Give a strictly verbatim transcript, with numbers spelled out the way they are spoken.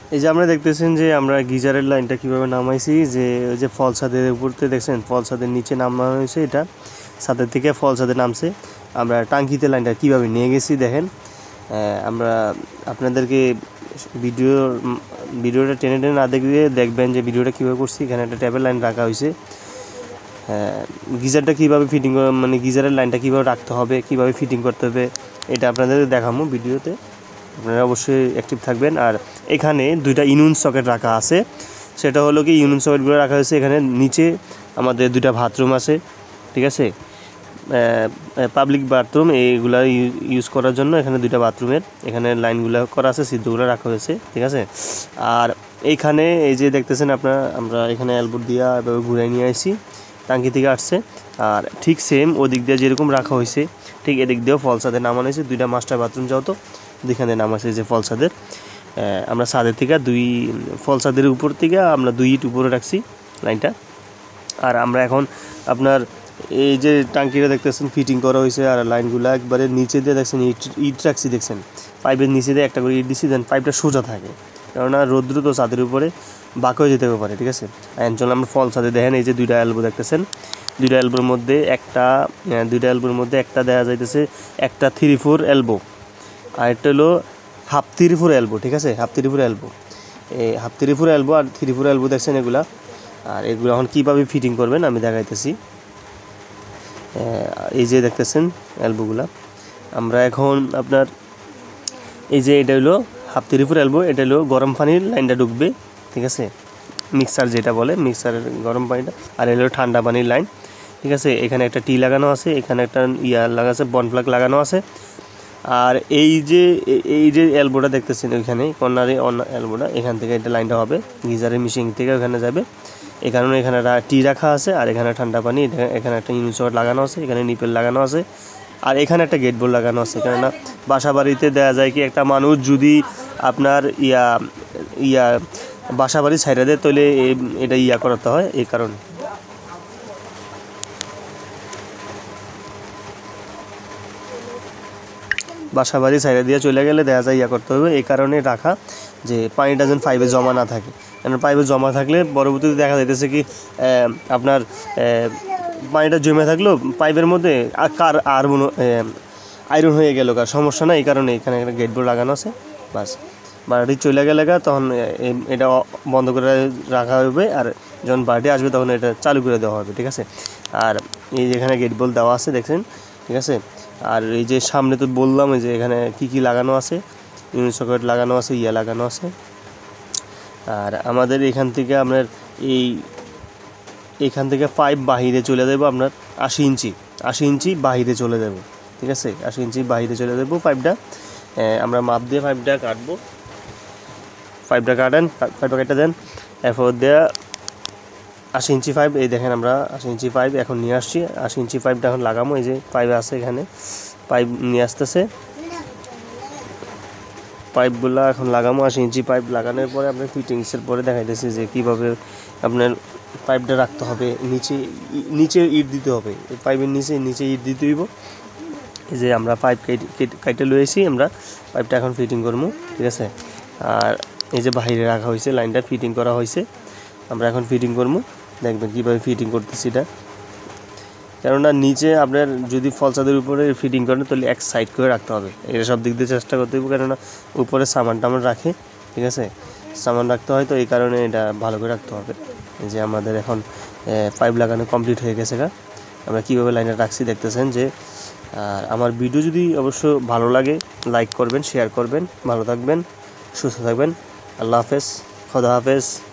এই যে আমরা দেখতেছেন যে আমরা গিজারের লাইনটা কীভাবে নামাইছি, যে ওই যে ফল ছাদের উপরতে দেখছেন ফল ছাদের নিচে নামানো হয়েছে, এটা ছাদের থেকে ফল ছাদে নামছে। আমরা টাঙ্কিতে লাইনটা কীভাবে নিয়ে গেছি দেখেন। আমরা আপনাদেরকে ভিডিও ভিডিওটা টেনে টেনে না দেখলে দেখবেন যে ভিডিওটা কীভাবে করছি। এখানে একটা ট্যাপের লাইন রাখা হয়েছে, গিজারটা কীভাবে ফিটিং মানে গিজারের লাইনটা কীভাবে রাখতে হবে, কীভাবে ফিটিং করতে হবে, এটা আপনাদের দেখাবো ভিডিওতে। আপনারা অবশ্যই অ্যাক্টিভ থাকবেন। আর এখানে দুইটা ইউনিয়ন সকেট রাখা আছে, সেটা হলো কি ইউনিয়ন সকেটগুলো রাখা হয়েছে এখানে নিচে। আমাদের দুইটা বাথরুম আছে, ঠিক আছে, পাবলিক বাথরুম এইগুলা ইউজ করার জন্য এখানে দুইটা বাথরুমের এখানে লাইনগুলো করা আছে, সিদ্ধগুলো রাখা হয়েছে, ঠিক আছে। আর এইখানে এই যে দেখতেছেন আপনারা, আমরা এখানে এলবোর্ড দিয়া এভাবে ঘুরে নিয়ে আসি, টাঙ্কি থেকে আসছে। আর ঠিক সেম ওদিক দিয়ে যেরকম রাখা হয়েছে ঠিক এদিক দিয়েও ফল ছাদে নামানো হয়েছে। দুইটা মাস্টার বাথরুম যাও তো দুইখানে নামাইছে যে ফল ছাদের। আমরা ছাদের থেকে দুই ফল ছাদের উপর থেকে আমরা দুই ইট উপরে রাখছি লাইনটা। আর আমরা এখন আপনার এই যে টাঙ্কিটা দেখতেছেন ফিটিং করা হয়েছে, আর লাইনগুলো একবারে নিচে দিয়ে দেখছেন ইট ইট রাখছি দেখছেন, পাইপের নিচে দিয়ে একটা করে ইট দিচ্ছি, দেন পাইপটা সোজা থাকে, কেননা রৌদ্র তো ছাদের উপরে বাঁক হয়ে যেতে পারে, ঠিক আছে। চল আমরা ফল ছাদে দেখেন এই যে দুইটা এলবো দেখতেছেন, দুইটা এলবোর মধ্যে একটা দুইটা এলবোর মধ্যে একটা দেখা যাইতেছে একটা থ্রি ফোর এলবো, আর একটা হলো হাফ থ্রি ফোর এলবো, ঠিক আছে, হাফ থ্রি ফোর এলবো। এই হাফ থ্রি ফোর এলবো আর থ্রি ফোর এলবো দেখছেন এগুলা। আর এগুলো এখন কীভাবে ফিটিং করবেন আমি দেখাইতেছি। এই যে দেখতেছেন এলবোগুলা, আমরা এখন আপনার এই যে এটা হলো হাফ থ্রি ফোর এলবো, এটা হলো গরম পানির লাইনটা ঢুকবে, ঠিক আছে, মিক্সার যেটা বলে মিক্সারের গরম পানিটা। আর এলো ঠান্ডা পানির লাইন, ঠিক আছে। এখানে একটা টি লাগানো আছে, এখানে একটা ইয়া লাগা আছে, বন প্লাগ লাগানো আছে। আর এই যে এই যে এলবোটা দেখতেছেন ওইখানে কর্নারে এলবোটা, এখান থেকে এটা লাইনটা হবে গিজারের মেশিন থেকে ওখানে যাবে। এই কারণে এখানে একটা টি রাখা আছে, আর এখানে ঠান্ডা পানি, এখানে একটা ইউনিট সকেট লাগানো আছে, এখানে নিপেল লাগানো আছে, আর এখানে একটা গেট বোর্ড লাগানো আছে। কেননা বাসা বাড়িতে দেওয়া যায় কি একটা মানুষ যদি আপনার ইয়া ইয়া বাসা বাড়ি ছাইড়া দেয় তাহলে এটা ইয়া করতে হয়, এই কারণে। বাসা বাড়ি ছাইড়া দিয়ে চলে গেলে দেখা যায় ইয়া করতে হবে, এই কারণে রাখা যে পানিটা যেন পাইপে জমা না থাকে। কারণ পাইপে জমা থাকলে পরবর্তীতে দেখা যাইতেছে কি আপনার পানিটা জমে থাকলেও পাইপের মধ্যে কার আর আয়রন হয়ে গেল, কার সমস্যা না, এই কারণে এখানে একটা গেট বোর্ড লাগানো আছে। বাস বাড়ি চলে গেলে তখন এটা বন্ধ করে রাখা হবে, আর যখন বাড়ি আসবে তখন এটা চালু করে দেওয়া হবে, ঠিক আছে। আর এই যে এখানে গেট বোর্ড দেওয়া আছে দেখছেন, ঠিক আছে। আর এই যে সামনে তো বললাম যে এখানে কি কি লাগানো আছে, ইউনিট সকেট লাগানো আছে, ইয়া লাগানো আছে। আর আমাদের এখান থেকে আপনার এই এখান থেকে পাইপ বাহিরে চলে যাবো আপনার আশি ইঞ্চি আশি ইঞ্চি বাহিরে চলে যাব, ঠিক আছে, আশি ইঞ্চি বাহিরে চলে যাবো পাইপটা। আমরা মাপ দিয়ে পাইপটা কাটবো, পাইপটা কাটেন, পাইপটা কেটে দেন, এরপর দেওয়া আশি ইঞ্চি পাইপ, এই দেখেন আমরা আশি ইঞ্চি পাইপ এখন নিয়ে আসছি। আশি ইঞ্চি পাইপটা এখন লাগাবো, এই যে পাইপ আছে এখানে, পাইপ নিয়ে আসতেছে, পাইপগুলো এখন লাগাবো। আশি ইঞ্চি পাইপ লাগানোর পরে আপনার ফিটিংসের পরে দেখাইতেছি যে কীভাবে আপনার পাইপটা রাখতে হবে। নিচে নিচে ইট দিতে হবে, পাইপের নিচে নিচে ইট দিতে হইব। এই যে আমরা পাইপ কাইটে লয়েছি, আমরা পাইপটা এখন ফিটিং করবো, ঠিক আছে। আর এই যে বাইরে রাখা হয়েছে লাইনটা ফিটিং করা হয়েছে, আমরা এখন ফিটিং করবো, দেখবেন কীভাবে ফিটিং করতেছি এটা। কেননা নিচে আপনার যদি ফল ছাদের উপরে ফিটিং করেন তাহলে এক সাইড করে রাখতে হবে, এটা সব দিক দিয়ে চেষ্টা করতে হবে, কেননা উপরে সামান টামান রাখে, ঠিক আছে, সামান রাখতে হয়, তো এই কারণে এটা ভালো করে রাখতে হবে। এই যে আমাদের এখন পাইপ লাগানো কমপ্লিট হয়ে গেছে গা, আমরা কীভাবে লাইনে রাখছি দেখতেছেন যে। আর আমার ভিডিও যদি অবশ্য ভালো লাগে লাইক করবেন, শেয়ার করবেন, ভালো থাকবেন, সুস্থ থাকবেন, আল্লাহ হাফেজ, খোদা হাফেজ।